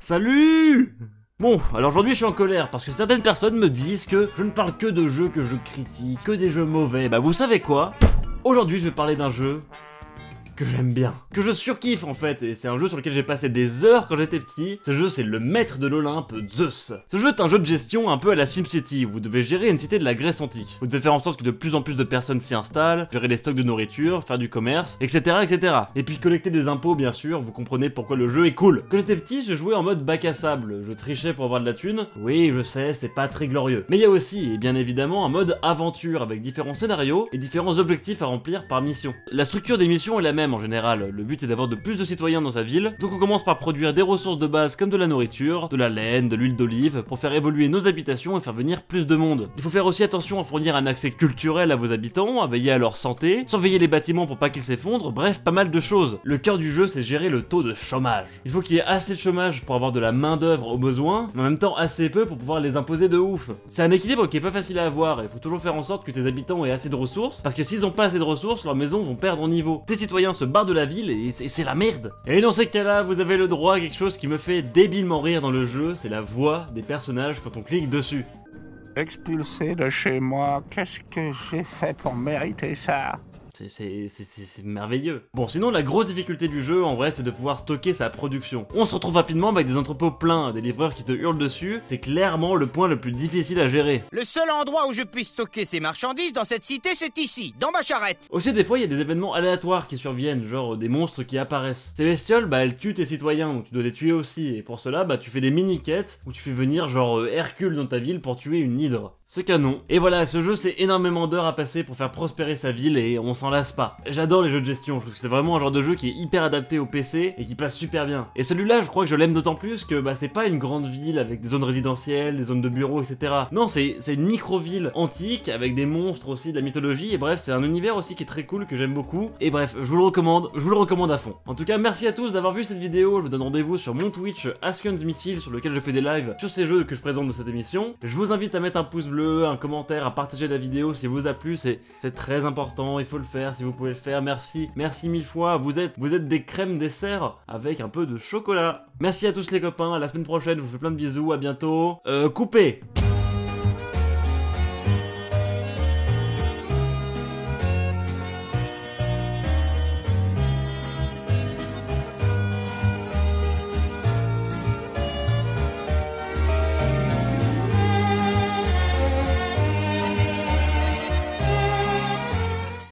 Salut! Bon, alors aujourd'hui je suis en colère parce que certaines personnes me disent que je ne parle que de jeux que je critique, que des jeux mauvais. Bah vous savez quoi? Aujourd'hui je vais parler d'un jeu que j'aime bien, que je surkiffe en fait, et c'est un jeu sur lequel j'ai passé des heures quand j'étais petit. Ce jeu c'est le maître de l'Olympe, Zeus. Ce jeu est un jeu de gestion un peu à la SimCity, où vous devez gérer une cité de la Grèce antique. Vous devez faire en sorte que de plus en plus de personnes s'y installent, gérer les stocks de nourriture, faire du commerce, etc. etc. Et puis collecter des impôts bien sûr, vous comprenez pourquoi le jeu est cool. Quand j'étais petit, je jouais en mode bac à sable, je trichais pour avoir de la thune. Oui, je sais, c'est pas très glorieux. Mais il y a aussi, et bien évidemment, un mode aventure avec différents scénarios et différents objectifs à remplir par mission. La structure des missions est la même en général, le but est d'avoir de plus de citoyens dans sa ville, donc on commence par produire des ressources de base comme de la nourriture, de la laine, de l'huile d'olive, pour faire évoluer nos habitations et faire venir plus de monde. Il faut faire aussi attention à fournir un accès culturel à vos habitants, à veiller à leur santé, surveiller les bâtiments pour pas qu'ils s'effondrent, bref, pas mal de choses. Le cœur du jeu c'est gérer le taux de chômage. Il faut qu'il y ait assez de chômage pour avoir de la main d'œuvre au besoin, mais en même temps assez peu pour pouvoir les imposer de ouf. C'est un équilibre qui est pas facile à avoir, et il faut toujours faire en sorte que tes habitants aient assez de ressources, parce que s'ils ont pas assez de ressources, leurs maisons vont perdre en niveau. Tes citoyens se barrent de la ville et c'est la merde. Et dans ces cas-là, vous avez le droit à quelque chose qui me fait débilement rire dans le jeu, c'est la voix des personnages quand on clique dessus. Expulsé de chez moi, qu'est-ce que j'ai fait pour mériter ça? C'est merveilleux. Bon, sinon la grosse difficulté du jeu en vrai c'est de pouvoir stocker sa production. On se retrouve rapidement avec des entrepôts pleins, des livreurs qui te hurlent dessus, c'est clairement le point le plus difficile à gérer. Le seul endroit où je puisse stocker ces marchandises dans cette cité, c'est ici, dans ma charrette. Aussi des fois il y a des événements aléatoires qui surviennent, genre des monstres qui apparaissent. Ces bestioles bah elles tuent tes citoyens, donc tu dois les tuer aussi, et pour cela bah tu fais des mini-quêtes où tu fais venir genre Hercule dans ta ville pour tuer une hydre. C'est canon. Et voilà, ce jeu c'est énormément d'heures à passer pour faire prospérer sa ville et on s'en lasse pas. J'adore les jeux de gestion, je trouve que c'est vraiment un genre de jeu qui est hyper adapté au PC et qui passe super bien. Et celui-là je crois que je l'aime d'autant plus que bah c'est pas une grande ville avec des zones résidentielles, des zones de bureaux, etc. Non, c'est une micro-ville antique avec des monstres aussi, de la mythologie, et bref c'est un univers aussi qui est très cool, que j'aime beaucoup. Et bref, je vous le recommande à fond. En tout cas merci à tous d'avoir vu cette vidéo, je vous donne rendez-vous sur mon Twitch Askun's Missile sur lequel je fais des lives sur ces jeux que je présente dans cette émission. Je vous invite à mettre un pouce bleu, un commentaire, à partager la vidéo si elle vous a plu, c'est très important, il faut le faire si vous pouvez le faire, merci mille fois, vous êtes des crèmes dessert avec un peu de chocolat. Merci à tous les copains, à la semaine prochaine, je vous fais plein de bisous, à bientôt, coupez.